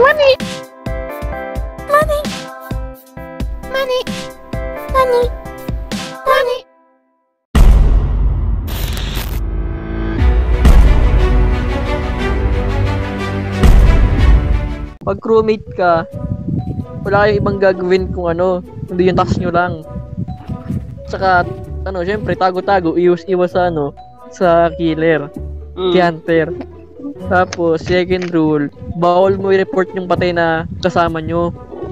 Money! Money! Money! Money! Money! Pag crewmate ka, wala kayong ibang gagawin kung ano, hindi yung task nyo lang. Tsaka, ano, syempre, tago-tago, iwas-iwas sa ano, sa killer, si hunter. Tapos, second rule, bawal mo i-report yung patay na kasama nyo.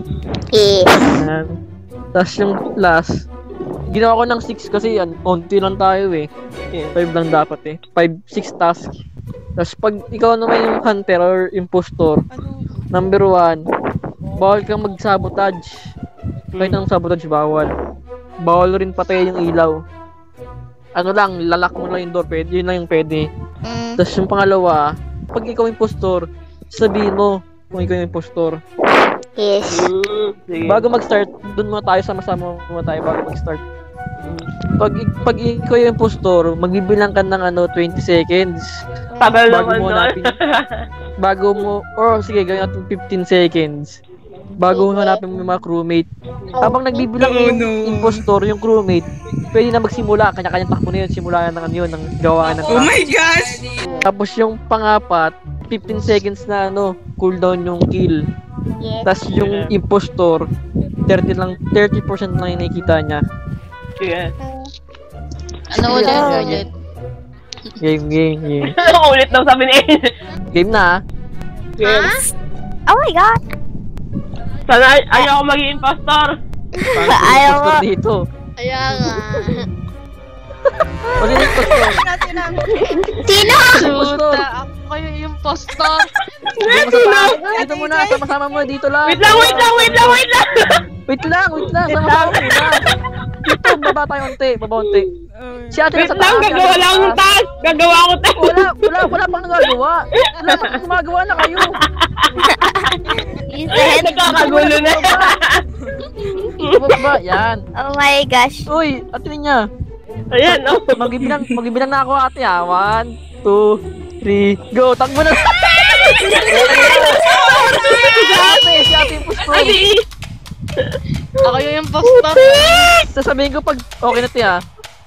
Yan. Tapos yung last, ginawa ko ng 6 kasi yan, onti lang tayo eh. 5 lang dapat eh. 6 tasks. Tapos pag ikaw naman yung hunter or impostor, number 1, bawal kang mag-sabotage. Kahit anong sabotage, bawal. Bawal rin patay yung ilaw. Ano lang, lalak mo lang yung door, pwede, yun lang yung pwede. Tapos yung pangalawa, pag ikaw yung impostor, sabihin mo kung ikaw yung impostor. Yes. Bago mag-start, dun muna tayo, sama-sama muna tayo bago mag-start. Pag ikaw yung impostor, magbibilang ka ng 20 seconds. Tagal Bago naman mo nun. hanapin. Bago mo, or sige, gawin natin 15 seconds. Bago mo hanapin mo yung mga crewmate. Habang nagbibilang yung impostor, yung crewmate, pwede na magsimula. Kanya-kanyang takbo na yun. Simula na ng yun, ng gawa ng Oh my gosh! Tapos yung pangapat, 15 seconds na cooldown yung kill. Yes. Tapos yung impostor, 30% lang yung nakikita niya. Yeah. Ano ulit? Game. Ulit daw sabi ni Aiden. Game na. Yes. Oh my God! Sana ayaw ko maging impostor. Ayaw Impostor mo. dito. Kaya nga. O sino impostor? Sino? Impostor. Ako kayo yung impostor. Dito muna, sama-sama mo dito lang. Wait lang. Wait lang, sama-sama muna. Dito, baba tayo unti. Si ate Wait nasa lang, taas, gagawa lang ng task. Gagawa ko tayo. Wala pang nagagawa. Gumagawa na kayo. Nagkakagulo na. Baba, yan. Oh my gosh. Uy, ate niya. Ayan, oh. Magbibilang na ako ate ha. 1, 2, 3, go. Takbo na. Si ate impostor. Ako yung impostor. Sasabihin ko pag okay na tiya.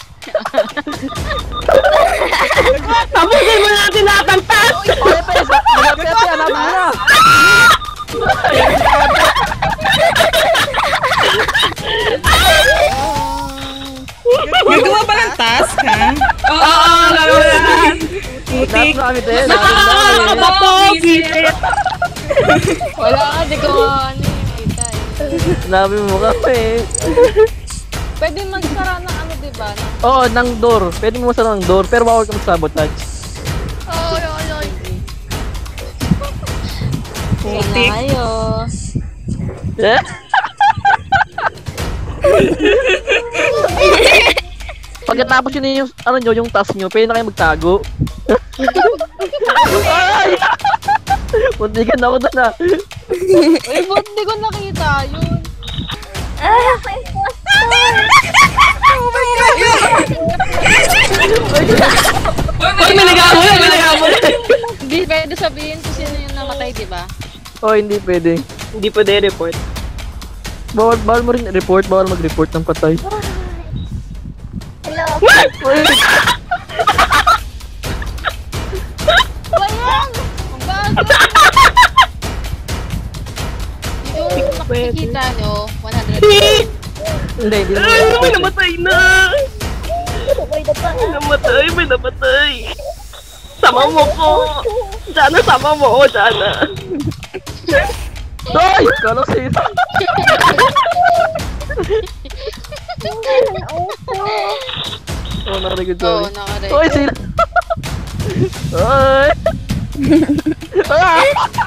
Tapusin mo natin lahat ng task. Okay pa yun. Malapit na tiya. Hanapin mo na. Gagawa ba ng task, ha? Oo, gagawa yan. Putik. Lahat na kami din. Wala ka, di ko kita eh. Sinabi mo kami. Pwede magsara ng diba? Oo, ng door. Pwede mo masara ng door, pero bawal ka mag-sabotage. Oo, yun. Putik. Tayo. Eh? Pagkatapos yun yung task nyo, pwede na kayo magtago. Ay! Muntikan na ako doon ah. Uy, ba't di ko nakita yun? My impostor! Uy, may naghamol. Hindi pwede sabihin kung sino yung namatay, diba? Oh, hindi pwede. Hindi pa de-report. Bawal mo rin report, bawal mag-report ng patay. Hello? Uy! Walang! Ang bago! Yung nakikita nyo, 100. Hindi Ay, may pwede. namatay na. May namatay. Sama mo ko. Jana, sama mo ko, Jana. Ay! Kala sa'yo. Oh, nakaligod Oo, sorry. nakarecord. Uy, sila! Ay! Ah!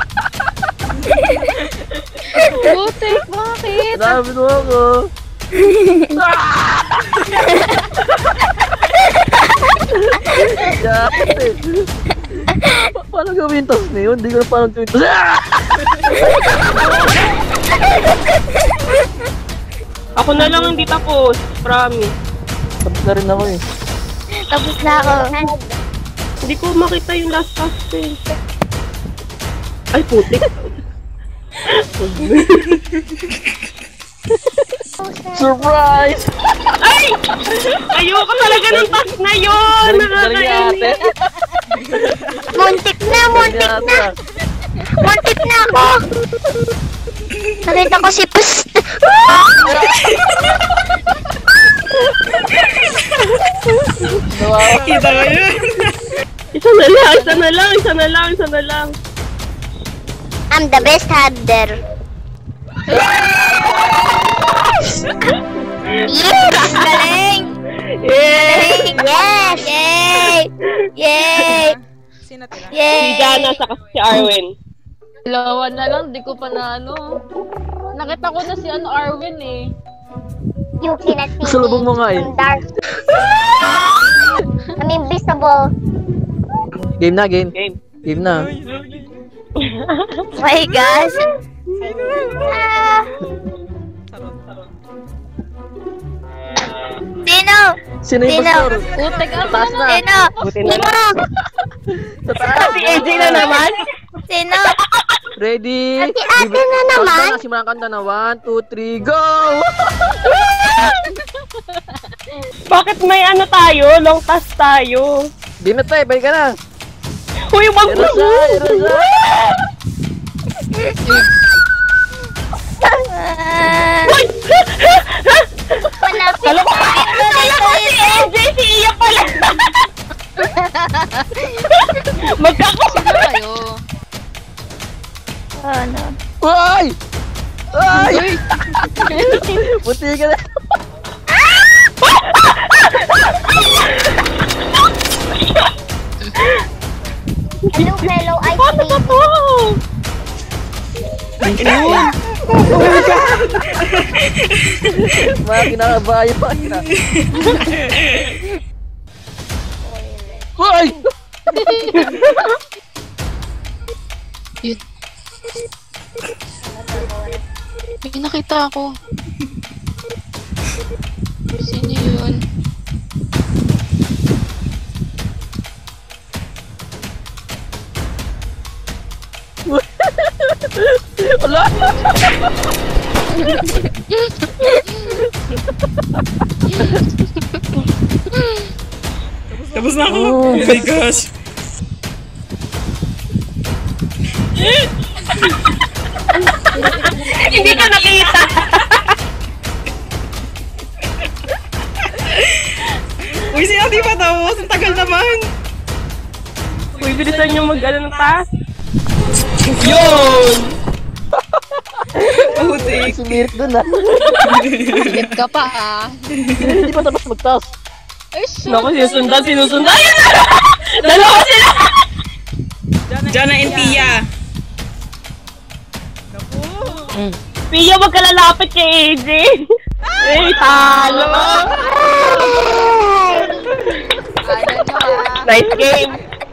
Butik, bakit? Sinabi mo ako. Dati. Paano gawin yung task na yun? Hindi ko na paano gawin yung task. Ako na lang hindi tapos. Promise. Tapos na rin ako eh. Tapos na ako. Hindi ko makita yung last task eh. Ay, putik. Surprise! Ay! Ayoko talaga ng task na yun! Galing ni ate. Muntik na, muntik Galing ni na. ate. Muntik na ako. Nakita ko si Pus. Nawawa. Kita ko yun. Isa na lang, isa na lang, isa na lang, isa na lang. I'm the best hunter. Yes! Galing! Yeah! Yes! Yay! Yay! Sino tira? Si Yay! Jana saka si Arwen. Dalawa na lang, di ko pa na ano. Nakita ko na si Arwin eh. You cannot see Salubong mo nga eh. I'm dark. I'm invisible. Game na, game. Game. Game na. My gosh! Ah. Sino? Sino yung Sino? pastor? Putek Sa ako taas na. na. Sino? Buti na Sino? Sa taas. Si AJ na naman. Sino? Ready? Si ate na naman. Simulan kanta na. 1, 2, 3, go! Bakit may ano tayo? Long task tayo. Game na tayo, balik ka na. Uy, wag mo! Erosa, erosa. Malapit. Alam ko si AJ, si Iya pala. Sino kayo? Ano? Ay! Ay! Buti ka na. Hello, ice Paano ba cream. to? Mga kinakabayo pa. Ay! Yun. May nakita ako. Sino yun? Wala! Tapos na ako. Oh my gosh. Hindi ka nakita. Uy, si Ate pa tapos. Ang tagal naman. Uy, bilisan nyo mag-ano ng task. Yun! Putik. Si Mirik dun ah. Hit ka pa ah. Hindi pa tapos mag-task. Ay, Naku, sinusundan. Ayun na! Dalawa sila! Jana and Pia. Pia, wag ka lalapit kay AJ. Eh, talo! Ano nyo ah? Nice game.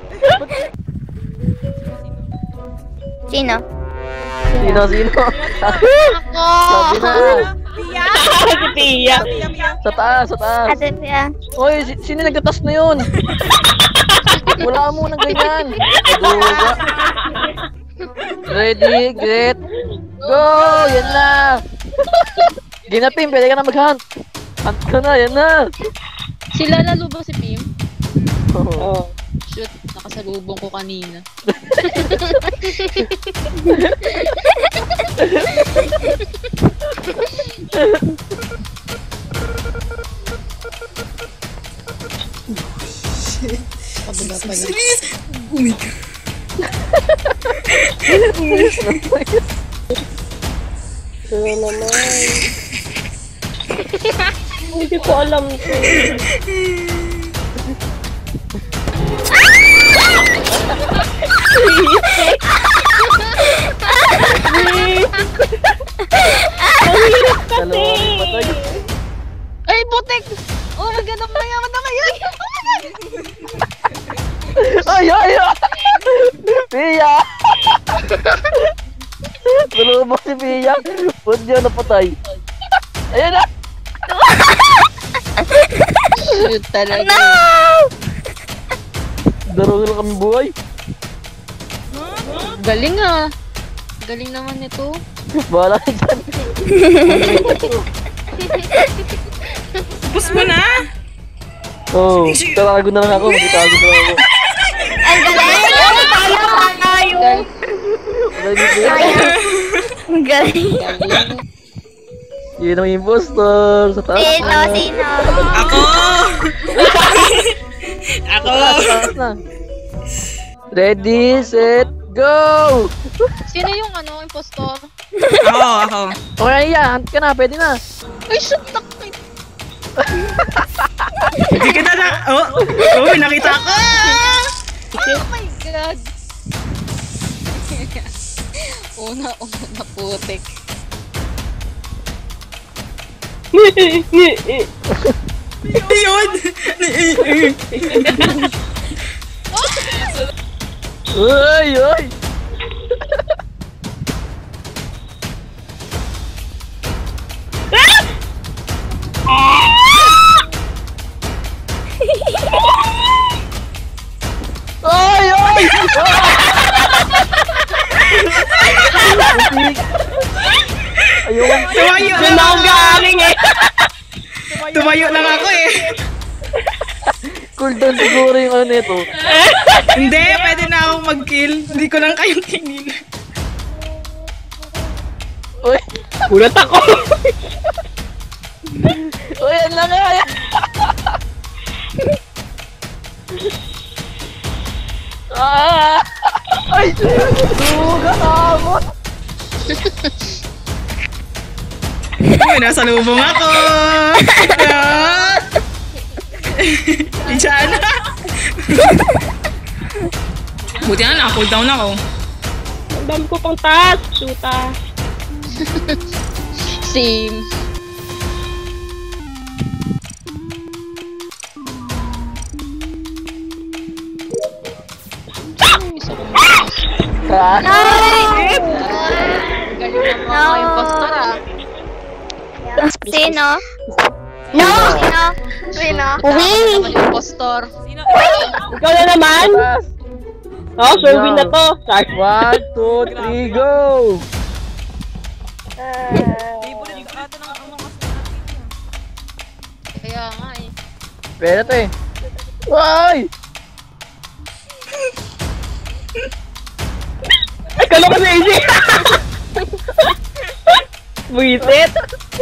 Sino? Sino? Sabi na. Si Pia. Sa taas, sa taas. Ate Pia. Oy, sino nagtatas na yun? Wala mo nang ganyan. Duga. Ready, get, go! Yan na! Game na, Pim. Pwede ka na mag-hunt. Hunt ka na, yan na. Sila lalubang si Pim? Oh. Shoot, nakasalubong ko kanina. Kabila pala. Oh my god. Ano naman? Hindi ko alam to. Dalawang patay. Ay, putik! Oh, magandang mayaman na kayo! Ay! Pia! Tulubok si Pia. Ba't niya napatay? Ayan na! Shoot talaga. No! Darong lang kami buhay. Galing ah. Galing naman nito. Bahala ka dyan. Tapos mo na! Oo, tatago na lang ako. Tatago na lang ako. Ang galing! Galing. Ang galing. Yun ang impostor. Sa taas. Sino? Ako! Ako! Taas na. Ready, set, go! Sino yung impostor? Ako. Okay, hunt ka na. Pwede na. Ay, shit! Takay! Hindi kita na... Oh, nakita ko! Oh my God! Una na putik. Yun! Uy, uy! Ay, ay! Ayun. Tumayo Doon lang ako galing eh. Tumayo lang ako eh. Cooldown siguro yung ano nito. Hindi, pwede na akong mag-kill. Hindi ko lang kayong tingin. Uy! Gulat ako. Uy, yan lang nga! Ah! Ay! Suga ako! Uy, nasa lubong ako! Diyan na! Buti na, naka-cool down ako. Ang dami ko pang taas. Shoota. Same. Galing ng mga impostor ah. Sino? No! Sino? Uwi! Naman yung impostor. Ikaw na naman. Oh, sure win na to. Sorry. 1, 2, 3, go! Kaya nga eh. Pwede to eh. Ay! Ay, kalo ka na easy. Buisit.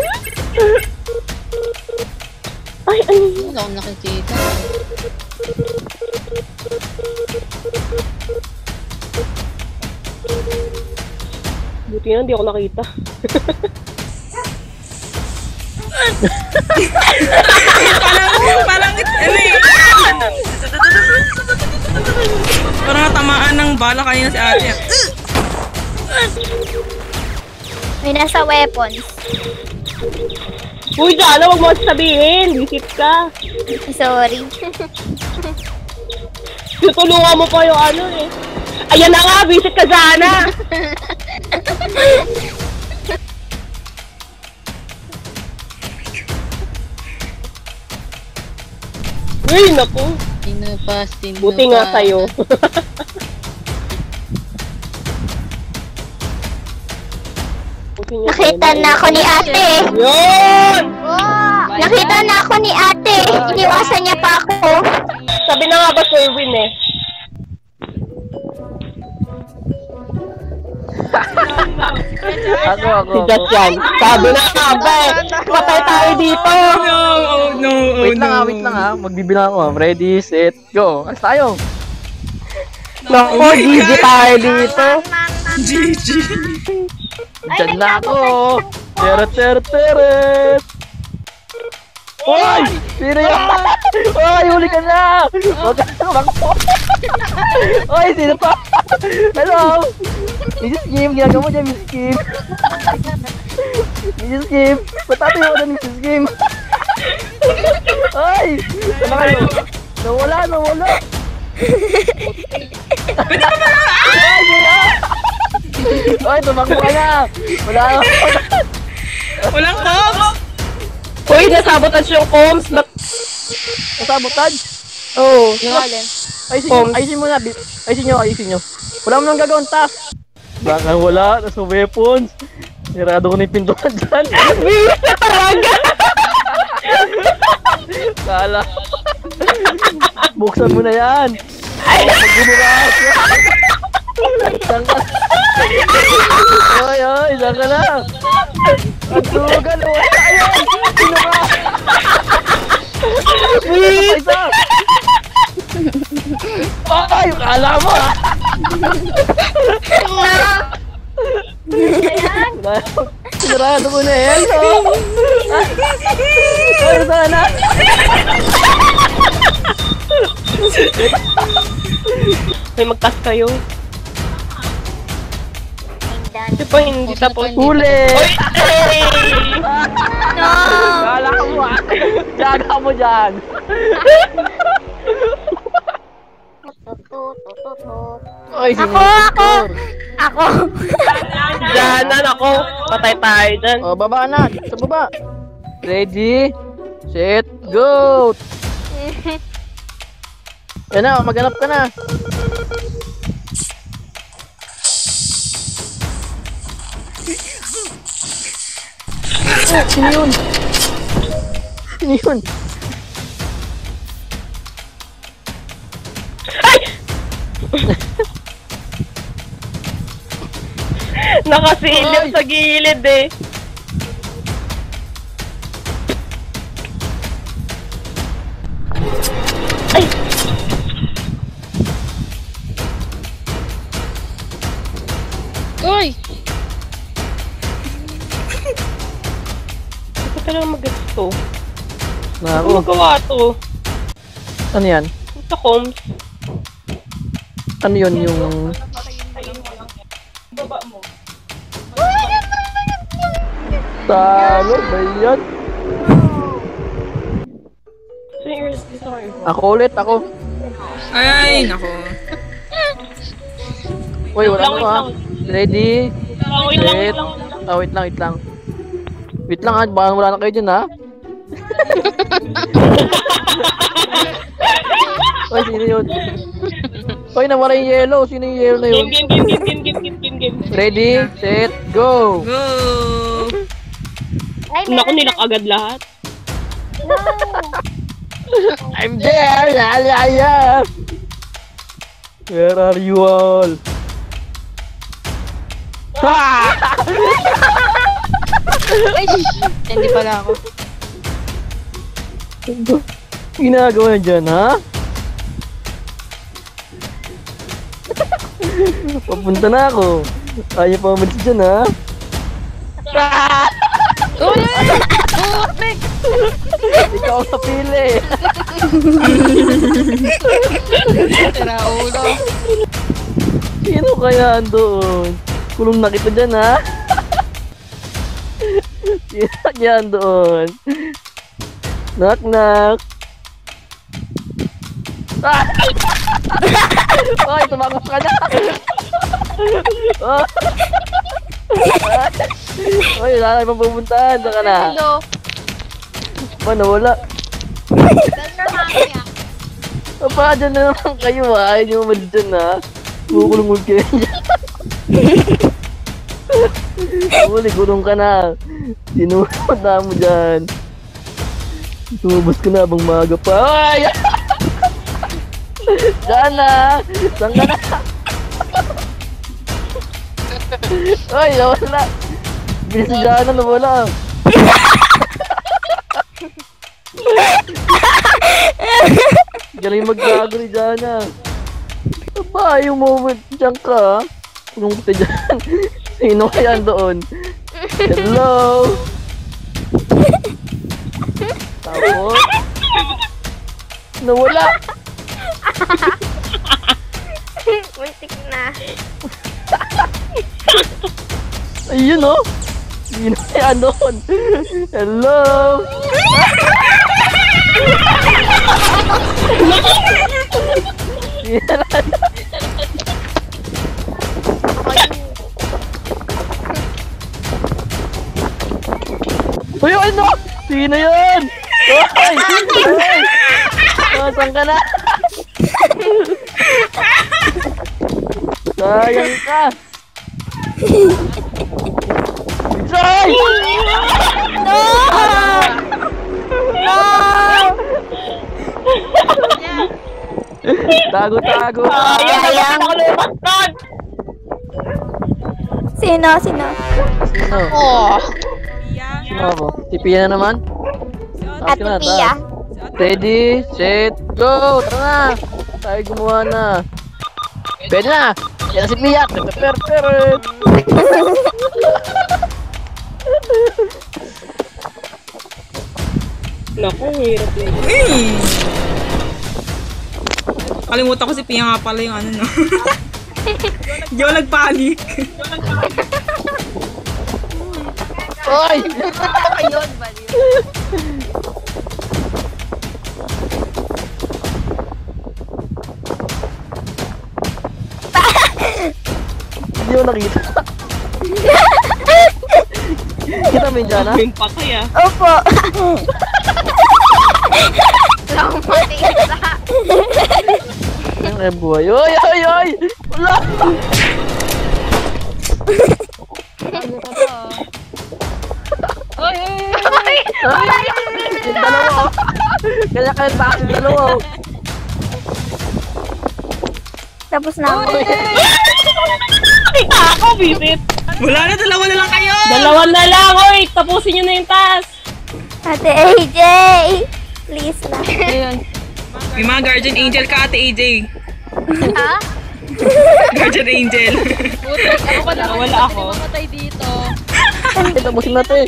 Ay, ano yun? Wala akong nakikita. Buti na, hindi ako nakita. Parang, ano eh. Parang natamaan ng bala kanina si ate. May nasa weapons. Uy, Jana, wag mo sabihin. Visit ka. Sorry. Tutulungan mo pa yung ano eh. Ayan na nga, visit ka, Jana. Uy, naku. Tinupas. Buti nga sa'yo. Nakita na ako ni ate. Yun! Nakita na ako ni ate. Iniwasan niya pa ako. Sabi na nga ba sure win eh. Ako. Si Just yan. Sabi na nga ba eh. Patay tayo dito. No. Wait lang ha. Magbibilang ako. Ready, set, go. Alas tayo. Naku, GG tayo dito. GG. Diyan na ako. Teret. Hoy! Sino yan? Hoy, huli ka na! Huwag ka na bangko! Hoy, sino pa? Hello! Mrs. Kim, ginagawa mo dyan, Mrs. Kim! Mrs. Kim! Patatayo ko na, Mrs. Kim! Hoy! Ano kayo? Nawala! Pwede ka ba? Hoy, sino? Hoy, tumakbo ka na! Wala ako! Walang comms. Uy, nasabotage yung comms. Nasabotage? Oo. Yung alin? Ayusin nyo. Ayusin nyo. Wala mo nang gagawin task. Baka wala, nasa weapons. Nirado ko na yung pintuan dyan. Bilis na talaga! Kala. Buksan mo na yan. Magbubukas. Saan ka? Oy, oy, saan ka na? Ang tugal, wala. Ayun! Sino ba? Isa! Ay, kala mo ha! Sinarado mo na yan, no? Ay, sana! May magtas kayo. Di pa hindi tapos. Huli! Hey! No! Kala mo ha! Jaga mo dyan! Ay, Ako! Diyanan ako. Patay tayo dyan. Oh, baba na! Sa baba! Ready? Set, go! Yan na, maghanap ka na! Oh, sino yun? Sino yun? Nakasilip sa gilid eh. Ay! Uy! Ito talaga mag-gets to. Na Ano ako. magawa to? Ano yan? Ito, Combs. Ano yun yung... Talo ba yan? Ako ulit, ako. Ay, nako. Uy, wala mo ha. Ready? Wait lang, Set. Ah, wait lang, wait lang. Wait lang ha, baka wala na kayo dyan ha. Uy, sino yun? Uy, nawala yung yellow. Sino yung yellow na yun? Game. Ready, set, go! Go! Ay, Naku, nilak agad lahat. No! I'm there! La la la! Where are you all? Ha! Ay, hindi pala ako. Ginagawa na dyan, ha? Papunta na ako. Ayaw pa umalis dyan, ha? Uy! Uy! Ikaw ang napili. Tira ulo. Sino kaya doon? Kulong na kita dyan, ha? Sino kaya doon? Knock, knock. Ah! Oy, tumakot ka na! Oh! Oy, wala na ibang pupuntahan. Saan ka na? Hello! Ba, nawala. Pa, dyan na naman kayo ha. Ayaw nyo umalis dyan ha. Kukulong kayo dyan. Gulong ka na. Sinunod na mo dyan. Tumubos ka na abang maaga pa. Ay! Diyan na! Saan ka na? Ay, nawala. Bilis dyan na, nawala. Galing maggago ni Jana. Aba, yung moment dyan ka. Kulong kita dyan. Sino kaya doon? Hello? Tapos? Nawala. Muntik na. Ayun oh. Sino kaya doon? Hello? Uy, ano? Sino yun? Hoy! Hoy! Saan ka na? Sayang ka! Try! No! No! Tago. Sayang. Sino? Sino? Oh. Sino ako? Si Pia na naman? Ate Pia. Ready, set, go! Tara na! Tayo gumawa na. Pwede na! Yan na si Pia! Peret! Naku, hirap yun. Kalimutan ko si Pia nga pala yung ano, no? Hindi ako nagpanik. Oy! Ayun, baliw. Hindi ko nakita. Kita mo yun dyan, ha? Yung patay ah. Opo. Lang matisa. Ang buhay. Oy! Wala! Ano ka ba? Ay! Yung dalawa, oh. Kaya taas yung dalawa, oh. Tapos na ako. Nakita ako, Bibit. Wala na, dalawa na lang kayo! Dalawa na lang, oy. Tapusin nyo na yung task. Ate AJ! Please na. Ayun. May mga guardian angel ka, Ate AJ. Ha? Guardian angel. Putik, ako pa lang. Wala ako. Mamatay dito. Ay, tapusin natin.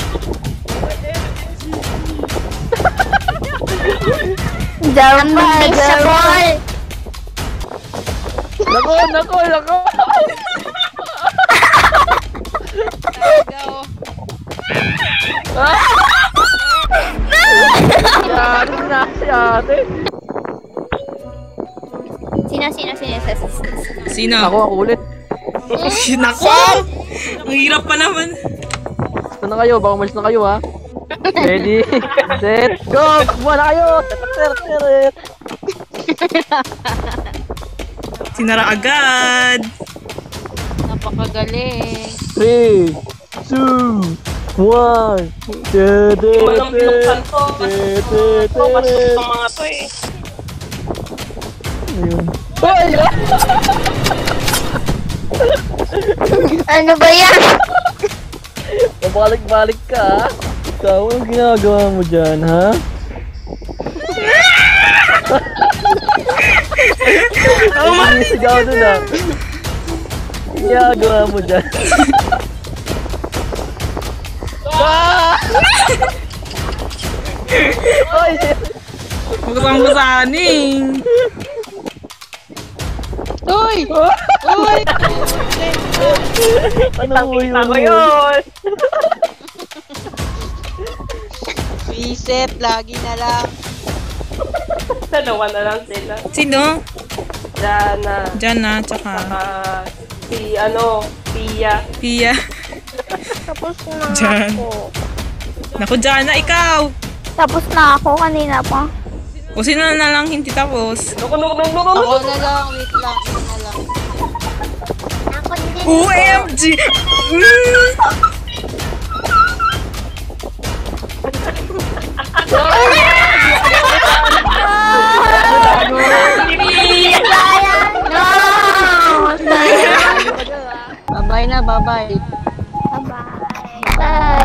Jump sa ball! Nako! Tagaw. Yari na si ate. Sino? Ako ulit. Nako! Ang hirap pa naman. Ito na kayo, baka umalis na kayo, ha? Ready, set, go! Buwan na kayo! Teret! Sinara agad. Napakagaling. 3, 2, 1. Walang binuksan to. Mas itong mga to eh. Hoy! Ano ba yan? Pabalik-balik ka, ha? Ikaw, anong ginagawa mo dyan, ha? Sigaw dun, ha? Anong ginagawa mo dyan? Hoy! Busang-busaning. Uy! Ano mo Kita ko yun. Reset, lagi na lang. Dalawa na lang sila. Sino? Jana. Jana, tsaka Si Pia. Pia. Tapos na Jan. ako. Naku, Jana, ikaw. Tapos na ako kanina pa. O sino na lang hindi tapos? Nuko. Ako na lang, wait lang, ako na lang. Ako din. OMG! Sayang! No! Sayang! Bye-bye na, bye-bye. Bye-bye. Bye!